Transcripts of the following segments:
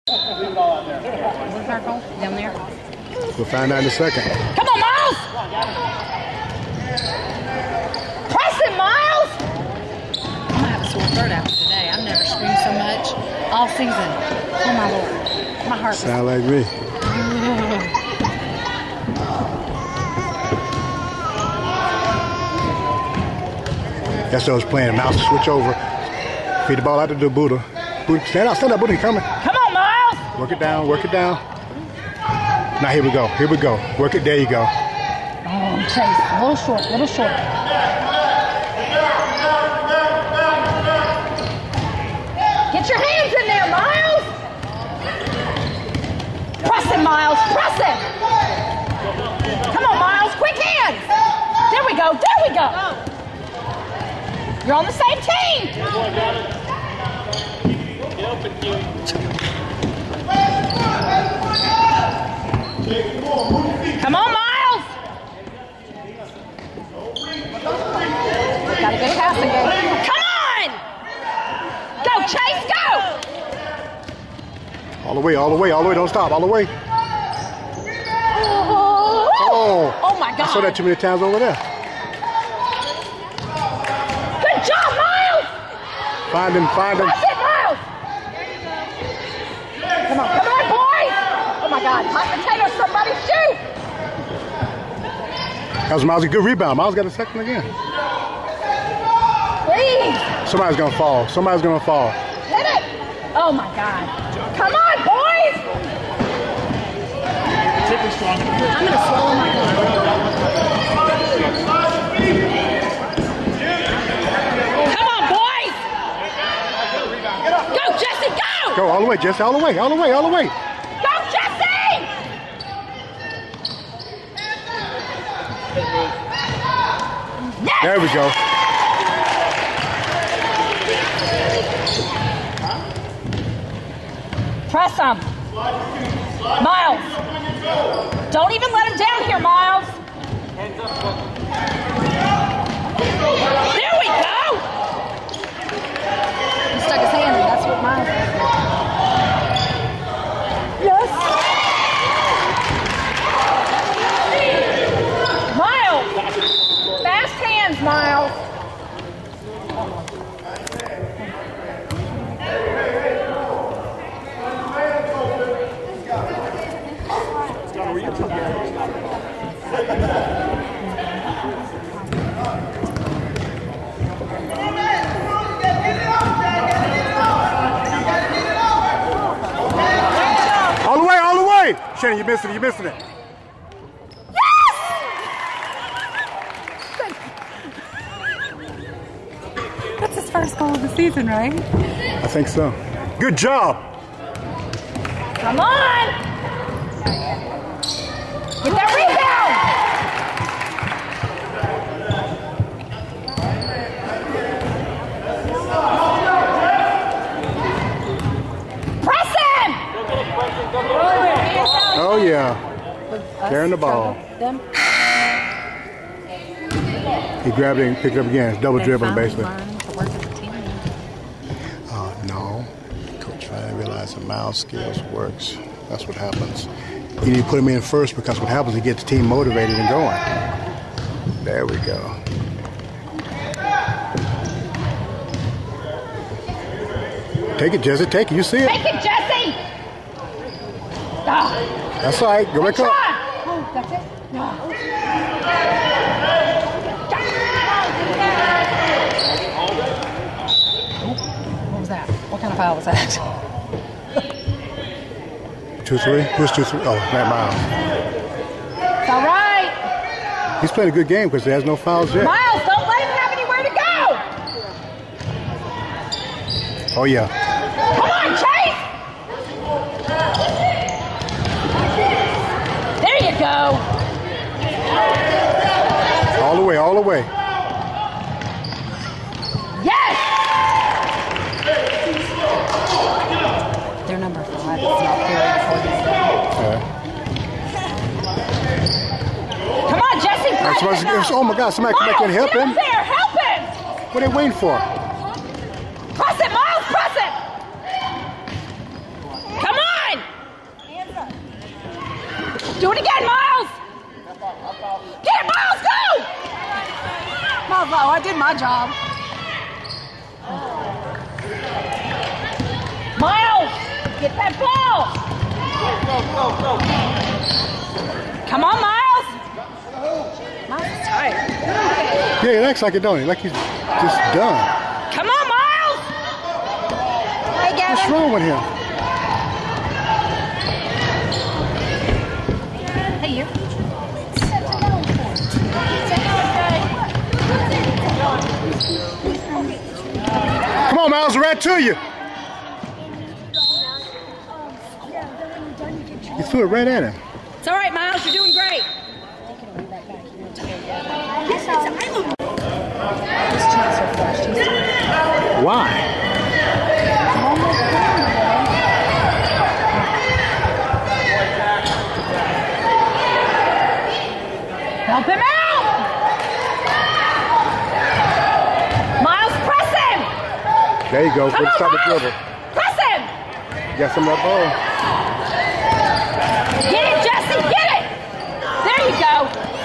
Where's our goal? Down there? We'll find out in a second. Come on, Miles! Press it, Miles! I'm going to have a sore throat after today. I've never screamed so much all season. Oh, my Lord. My heart. Sound like me. That's what I was playing. Mouse switch over. Feed the ball out to the Buddha. Stand up, Buddha, coming. Come on, Miles! Work it down, work it down. Now here we go, here we go. Work it, there you go. Oh, Chase, a little short, a little short. Get your hands in there, Miles! Press it, Miles, press it! Come on, Miles, quick hands! There we go, there we go! You're on the same team! Come on, Miles! Got a good passing game. Come on! Go, Chase, go! All the way, all the way, all the way. Don't stop, all the way. Oh my God. I saw that too many times over there. Good job, Miles! Find him, find him. That's it, Miles! Come on, boys! Oh my God, hot potato, somebody shoot! That was Miles, a good rebound. Miles got a second again. Please! Somebody's gonna fall, somebody's gonna fall. Hit it! Oh my God. Come on, boys! I'm gonna swallow my gun. Come on, boys! Go, Jesse, go! Go all the way, Jesse, all the way, all the way, all the way. Go, Jesse! Yes! There we go. Press him. Miles. Don't even let him down here, Miles. There we go. He stuck his hand in. That's what Miles did. Yes. Miles. Fast hands, Miles. All the way! Shannon, you're missing it, you're missing it. Yes! That's his first goal of the season, right? I think so. Good job! Come on! Get that rebound! Press him! Oh yeah. Carrying the ball. He grabbed it and picked it up again. It's double dribbling basically. No. Coach finally realized the mouse skills works. That's what happens. You need to put him in first because what happens is he gets the team motivated and going. There we go. Take it, Jesse. Take it. You see it. Take it, Jesse! Oh. That's all right. Go back up. Oh, that's it? No. What was that? What kind of foul was that? 2-3? Who's 2-3? Oh, Matt Miles. It's all right. He's playing a good game because he has no fouls yet. Miles, don't let him have anywhere to go. Oh, yeah. Come on, Chase. There you go. All the way, all the way. Yes. They're number 5. It's not very important. Come on, Jesse. Oh my God! Somebody come back and help him. There, help him. What are they waiting for? Press it, Miles. Press it. Come on. Do it again, Miles. Get it, Miles, go! Miles, oh, I did my job. Miles, get that ball. Go. Come on, Miles. Miles is tired. Yeah, it acts like it, don't he? Like he's just done. Come on, Miles. Hey, Gavin. What's wrong with him? Hey, you. Come on, Miles, right to you. You threw it right at him. It's all right, Miles. You're doing great. Why? Help him out! Miles, press him! There you go. Come Good on, stop the Miles! dribble. Press him! Got some of that ball. Get it, Jesse! Get it! There you go!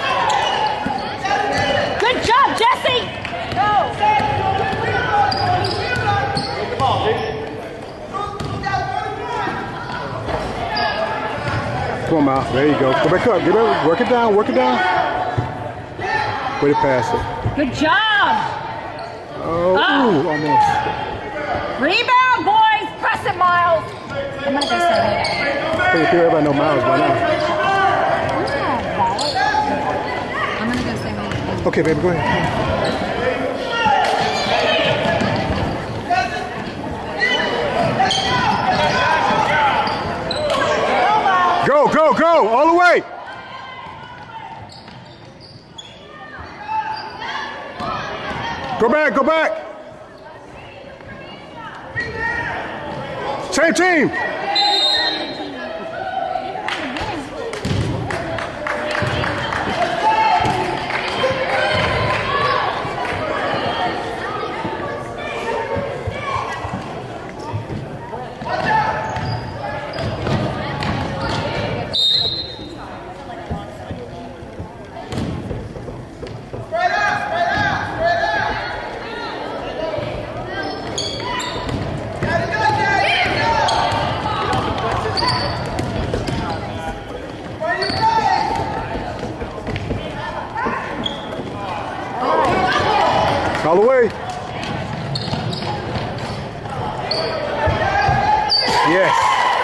Good job, Jesse! Go! Come on, Miles. There you go. Go back up. Get over. Work it down. Work it down. Way to pass it. Good job! Oh, ooh, almost. Rebound, boys! Press it, Miles! I'm gonna go say I think everybody know Miles by now. I'm gonna go say Okay, baby, go ahead. Go, all the way. Go back. Same team. All the way. Yes.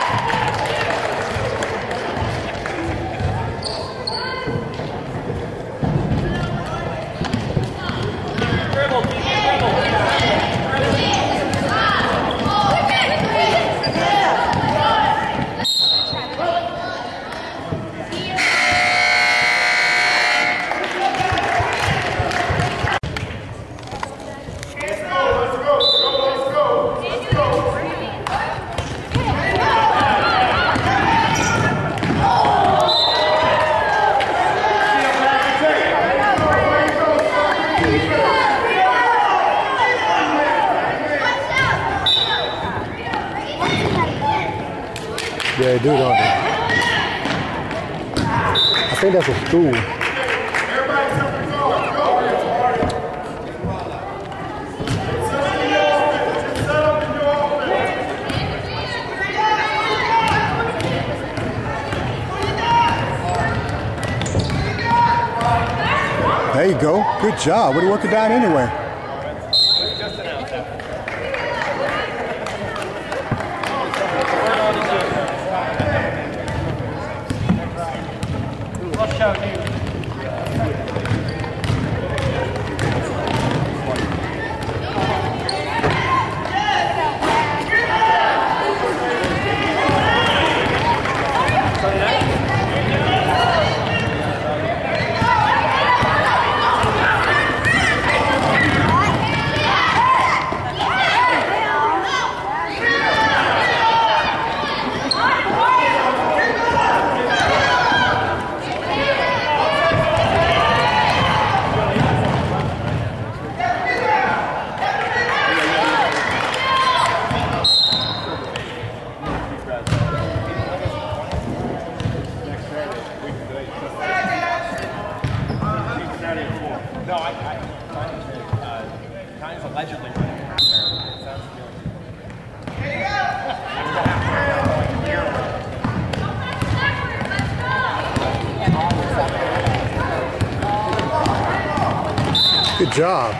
Yeah, they do, don't they? I think that's a school. There you go. Good job. What are you working down anyway? No, Connie's allegedly running a half marathon. It sounds really good job.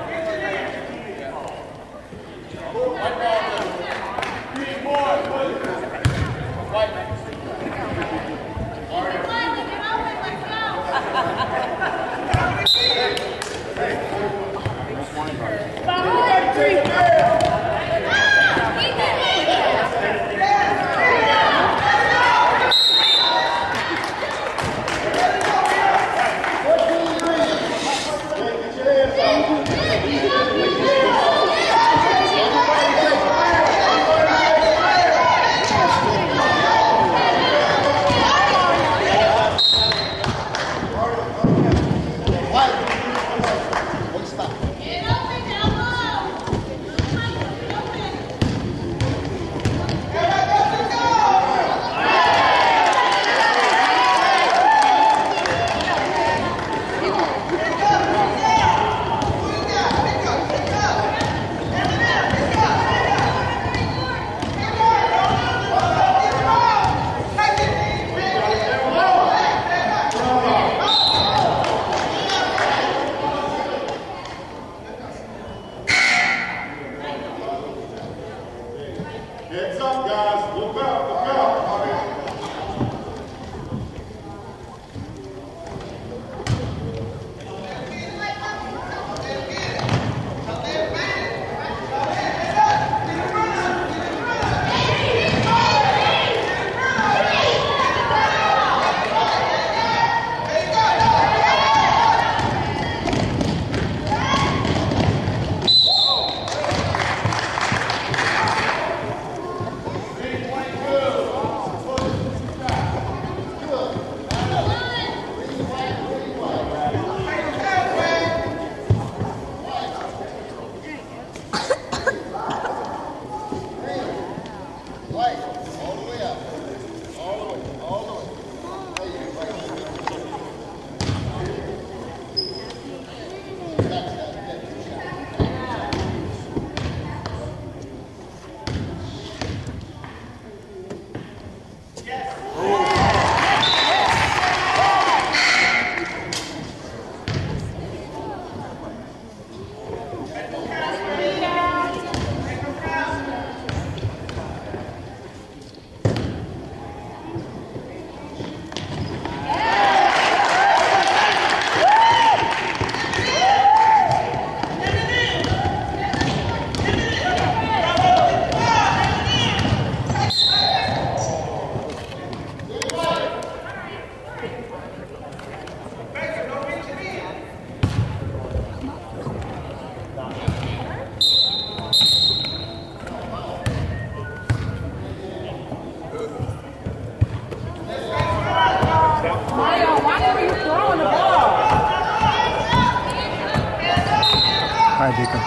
Hi, Deacon.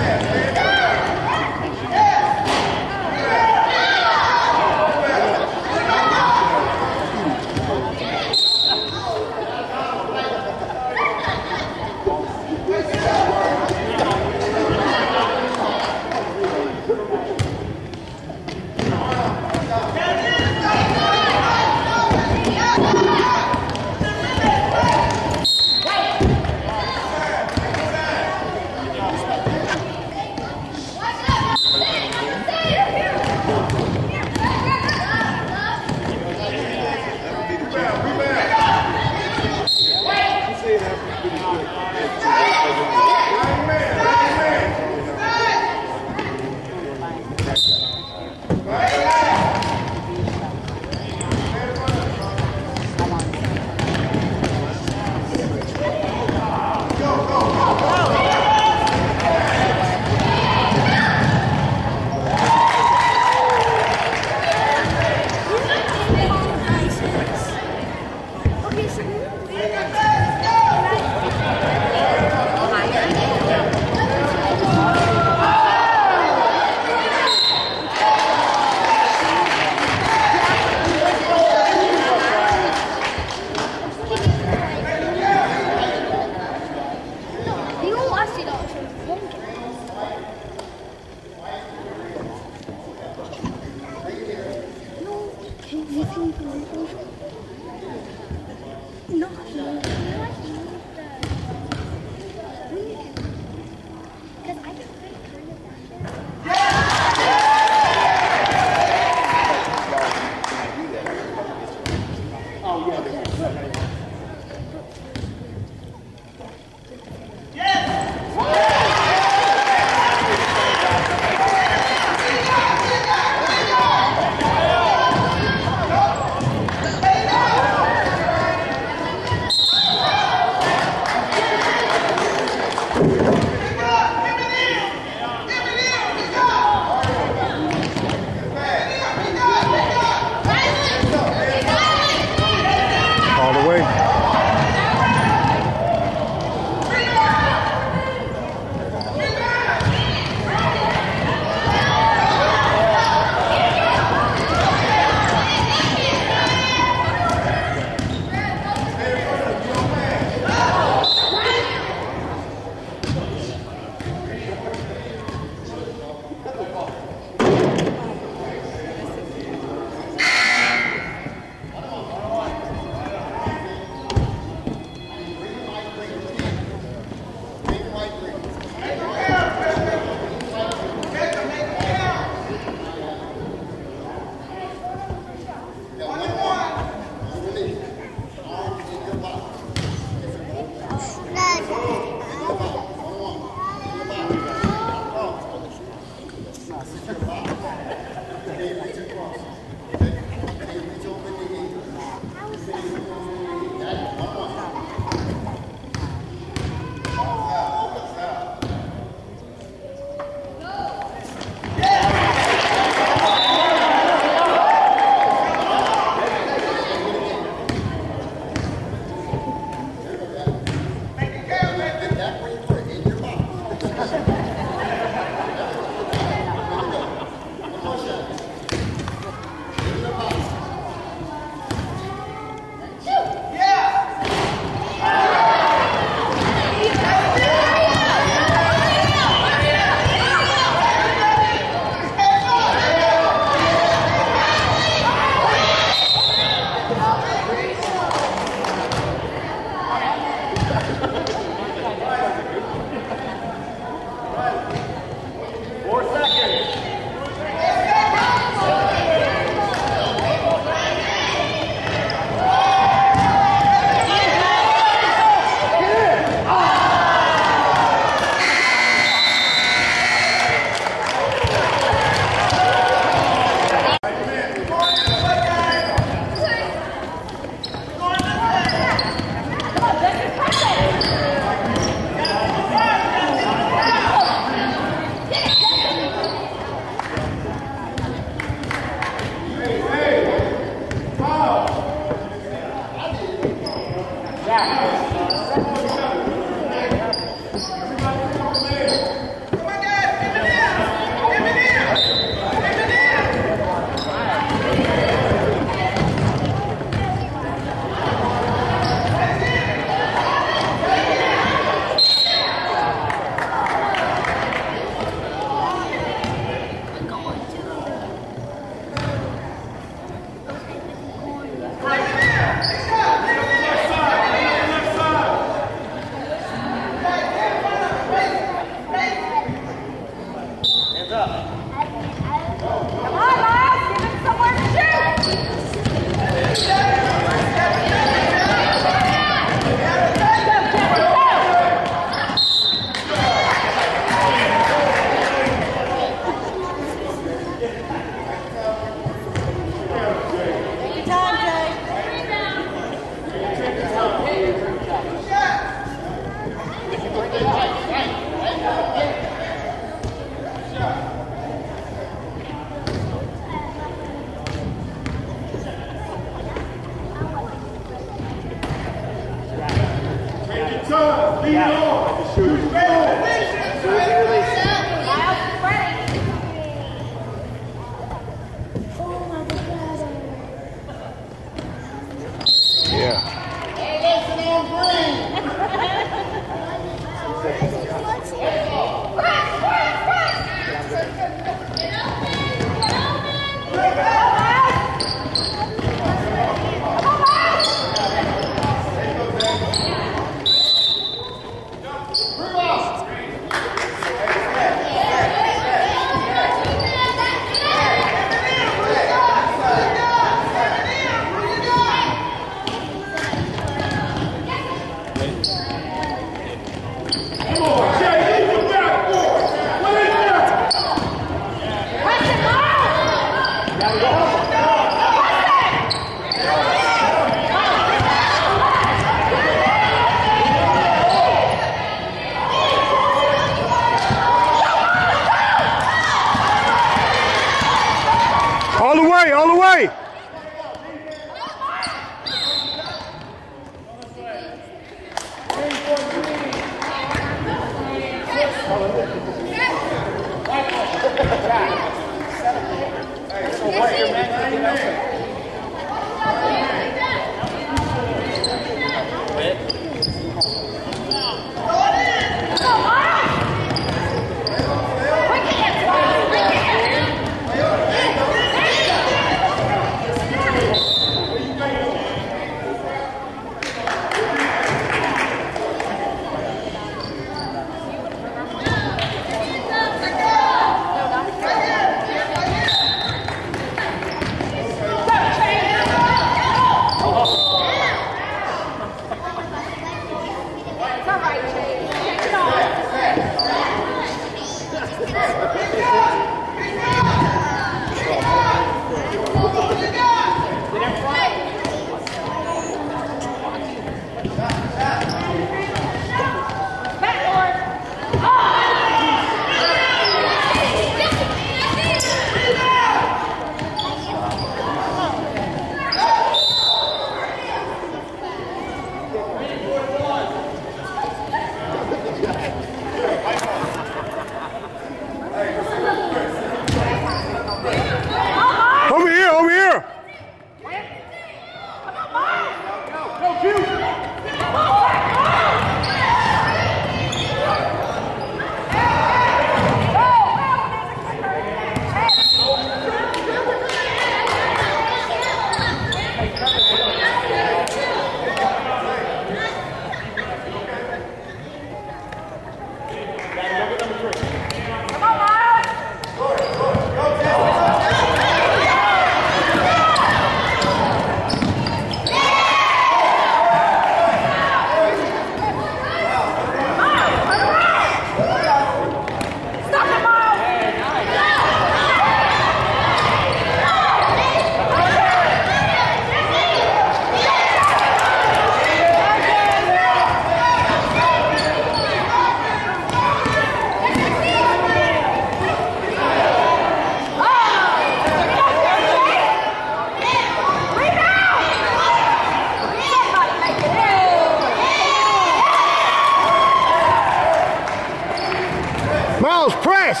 Miles, press!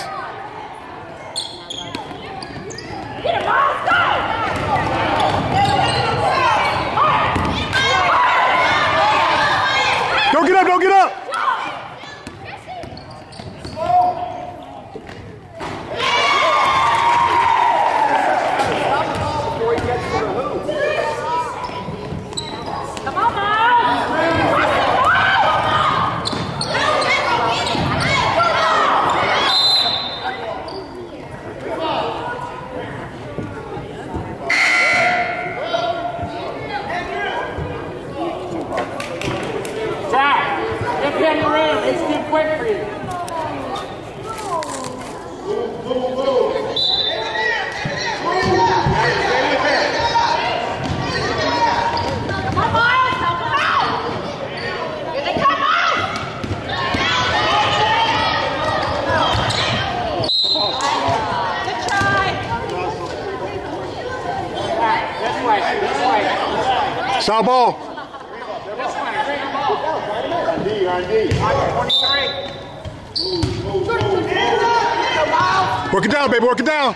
Get it, Miles, go! Don't get up, don't get up! Come on, Miles! It's too quick for you. Come on, Miles! Help him out! Here they come, Miles! Good try. This way, this way. Sound ball. This way, bring them all. On D. 23. Work it down, baby, work it down.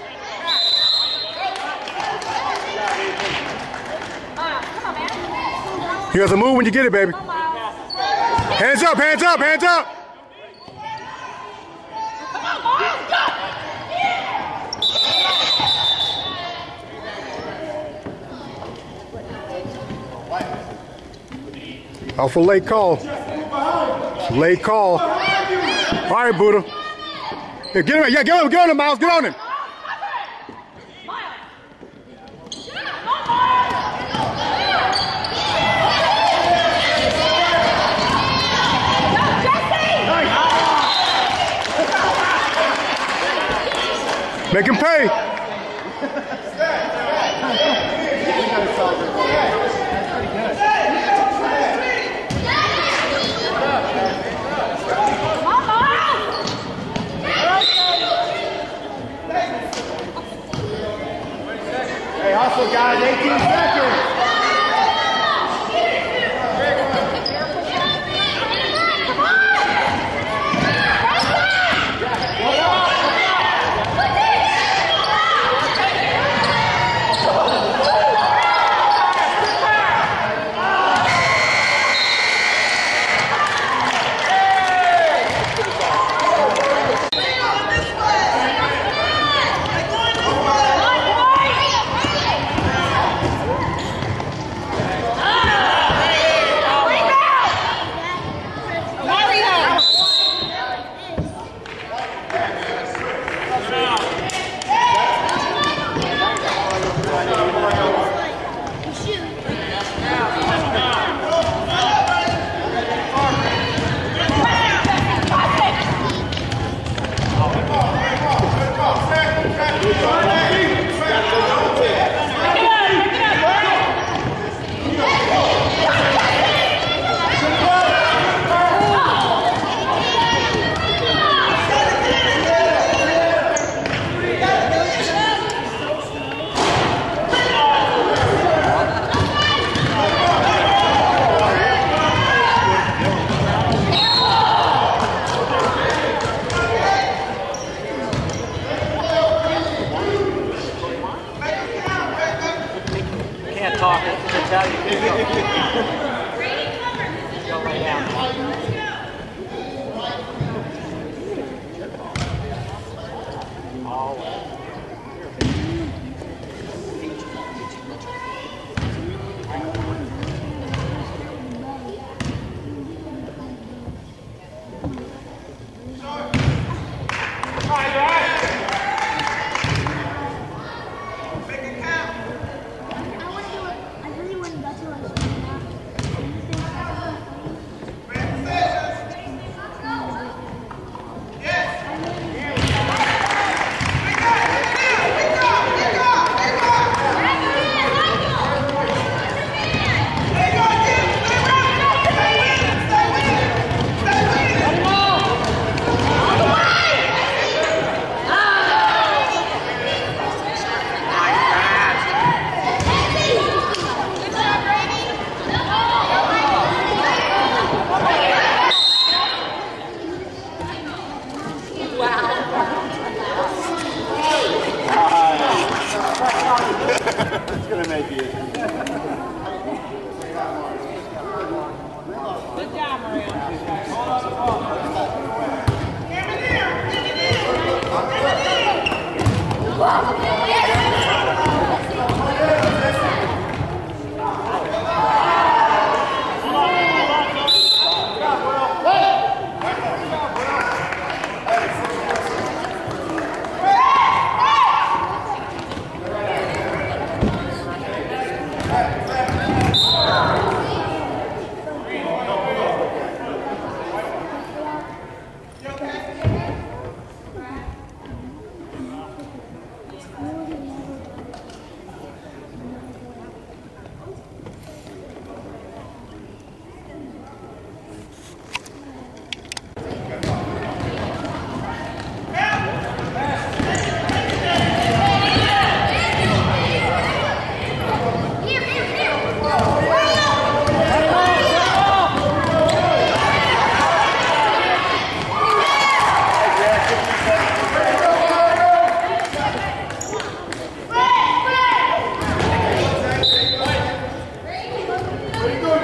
You have to move when you get it, baby. Hands up, hands up, hands up. Out for late call. Late call. All right, Buddha. Here, get him. Yeah, get on him, Miles. Get on him. Make him pay. Hey, hustle, guys. 18 seconds.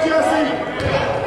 Jesse.